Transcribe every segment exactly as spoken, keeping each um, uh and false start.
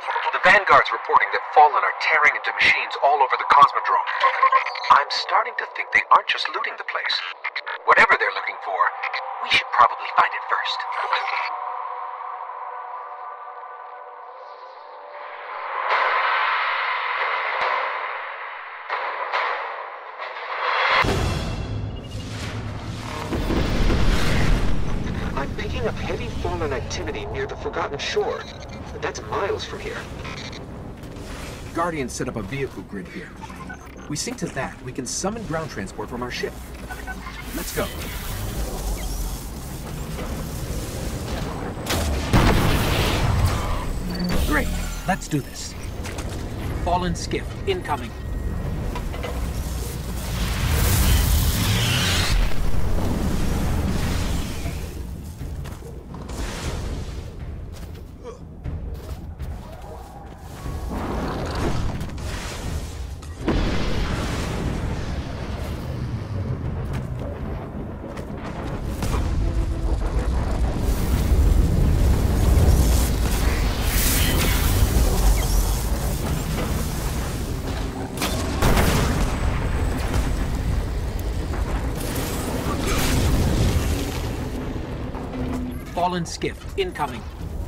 The Vanguard's reporting that Fallen are tearing into machines all over the Cosmodrome. I'm starting to think they aren't just looting the place. Whatever they're looking for, we should probably find it first. I'm picking up heavy Fallen activity near the Forgotten Shore, but that's miles from here. Guardians set up a vehicle grid here. We sync to that, we can summon ground transport from our ship. Let's go. Great, let's do this. Fallen skiff, incoming. Fallen skiff, incoming.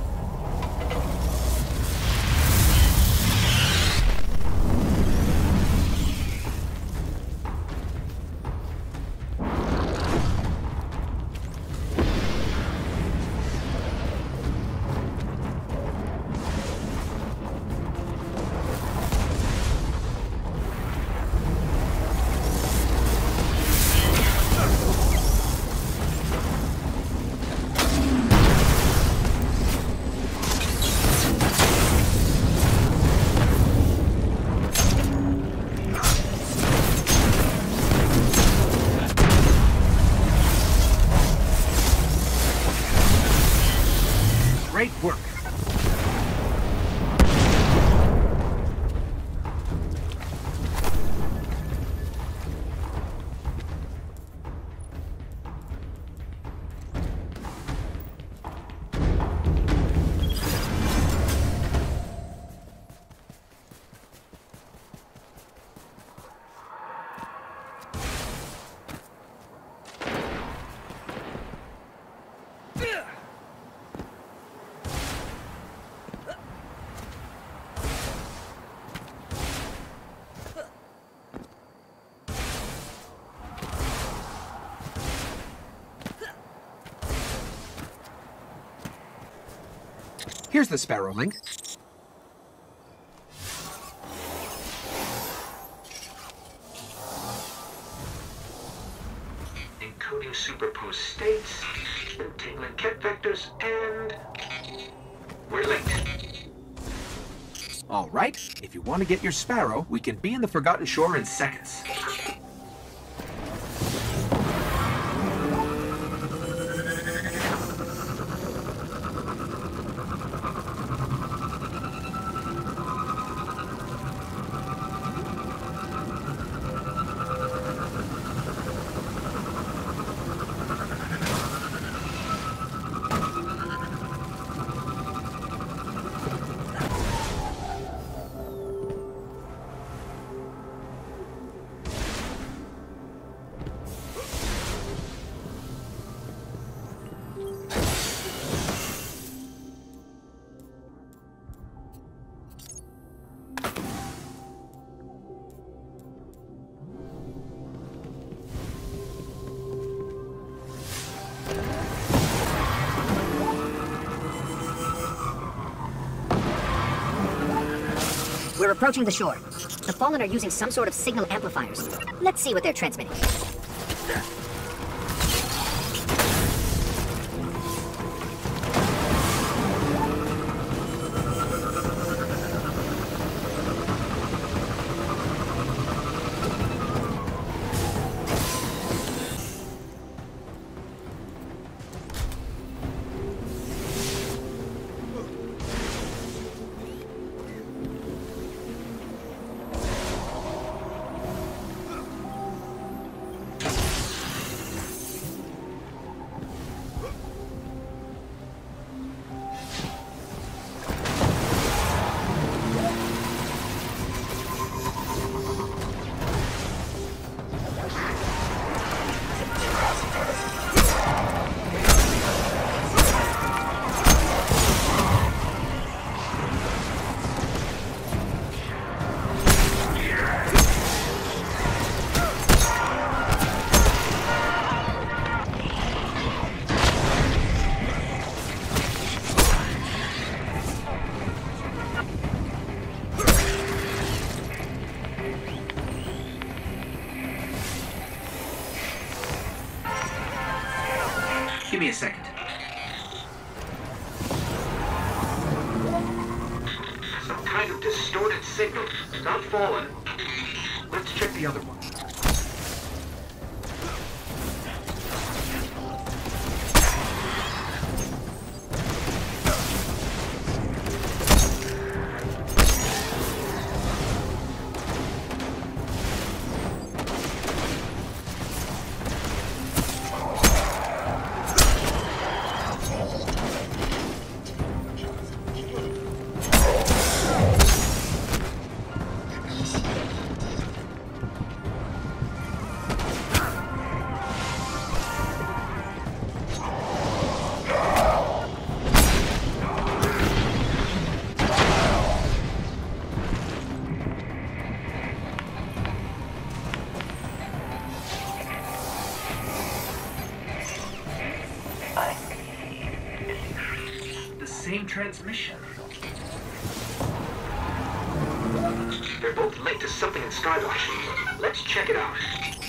Great work. Here's the Sparrow link. Encoding superposed states, entangling ket vectors, and we're linked. All right, if you want to get your Sparrow, we can be in the Forgotten Shore in seconds. We're approaching the shore. The Fallen are using some sort of signal amplifiers. Let's see what they're transmitting. me a second. Some kind of distorted signal. Not fallen. Let's check the other one. Same transmission. They're both linked to something in Skywatch. Let's check it out.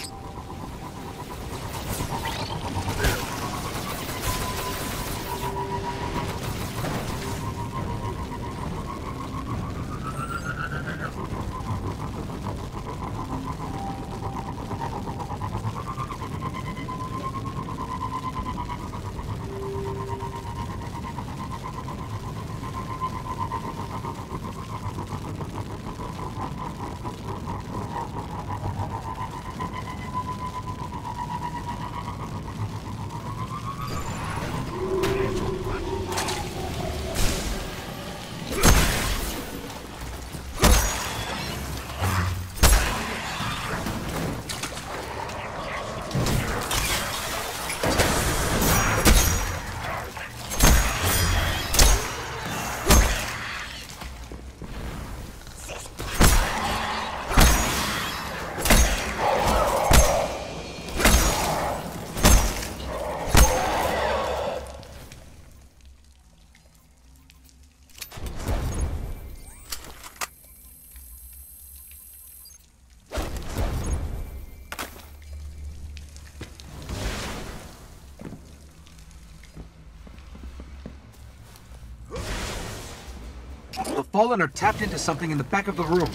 The Fallen are tapped into something in the back of the room.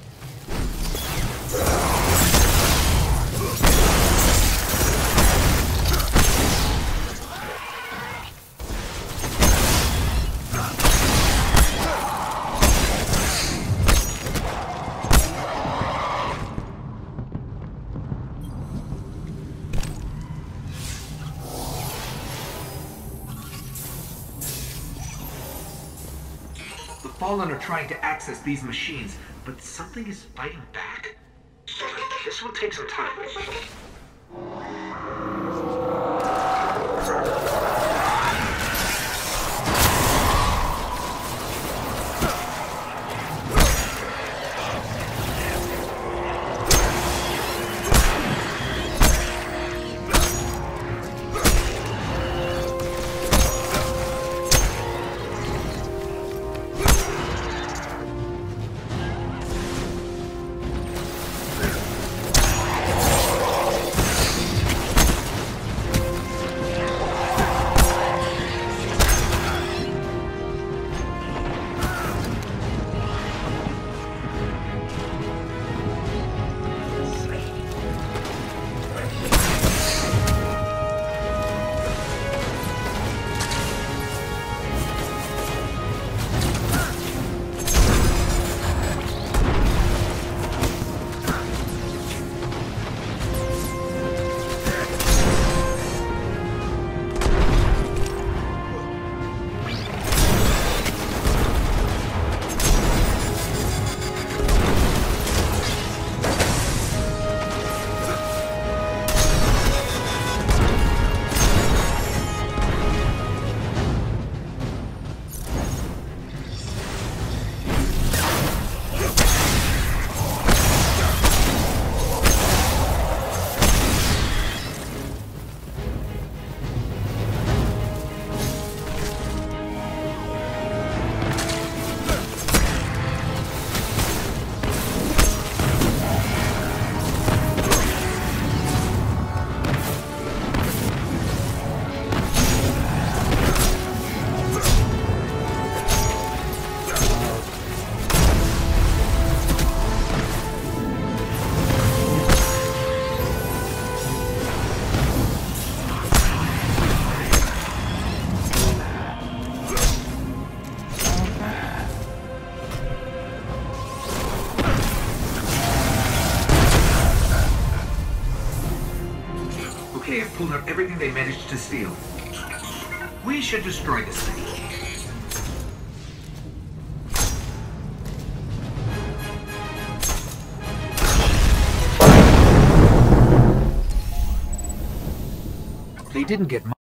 The Fallen are trying to access these machines, but something is fighting back. This will take some time. they have pulled out everything they managed to steal. We should destroy this thing. They didn't get